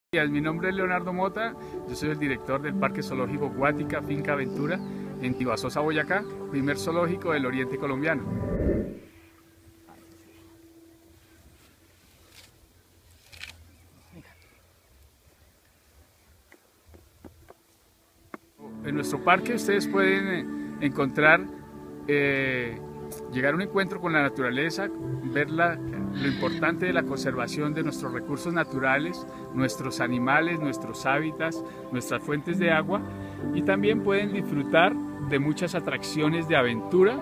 Mi nombre es Leonardo Mota, yo soy el director del Parque Zoológico Guática Finca Aventura en Tibasosa, Boyacá, primer zoológico del oriente colombiano. En nuestro parque ustedes pueden encontrar, llegar a un encuentro con la naturaleza, ver lo importante de la conservación de nuestros recursos naturales, nuestros animales, nuestros hábitats, nuestras fuentes de agua, y también pueden disfrutar de muchas atracciones de aventura.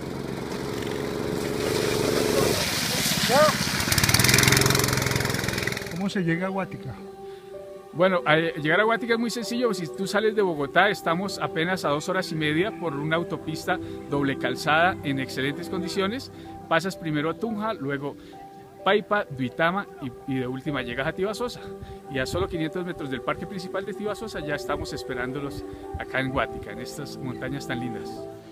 ¿Cómo se llega a Guática? Bueno, llegar a Guática es muy sencillo. Si tú sales de Bogotá, estamos apenas a 2 horas y media por una autopista doble calzada en excelentes condiciones. Pasas primero a Tunja, luego Paipa, Duitama y de última llegas a Tibasosa. Y a solo 500 metros del parque principal de Tibasosa ya estamos esperándolos acá en Guática, en estas montañas tan lindas.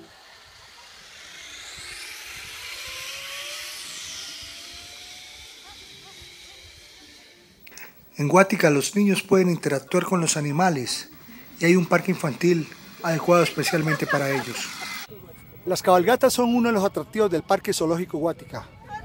En Guática los niños pueden interactuar con los animales y hay un parque infantil adecuado especialmente para ellos. Las cabalgatas son uno de los atractivos del Parque Zoológico Guática.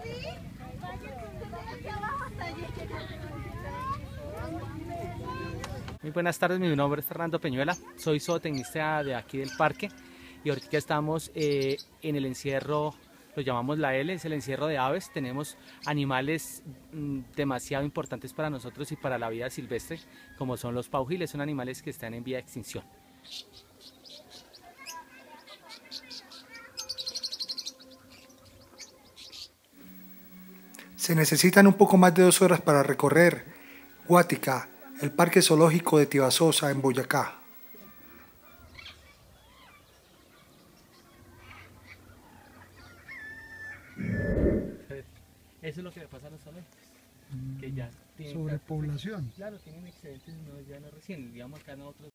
Muy buenas tardes, mi nombre es Fernando Peñuela, soy zootecnista de aquí del parque y ahorita estamos en el encierro, lo llamamos la L, es el encierro de aves. Tenemos animales demasiado importantes para nosotros y para la vida silvestre, como son los paujiles, son animales que están en vía de extinción. Se necesitan un poco más de 2 horas para recorrer Guática, el Parque Zoológico de Tibasosa en Boyacá. Eso es lo que le pasa a los zoológicos, que ya tienen Sobrepoblación. claro, tienen excedentes, no, ya no recién, digamos acá nosotros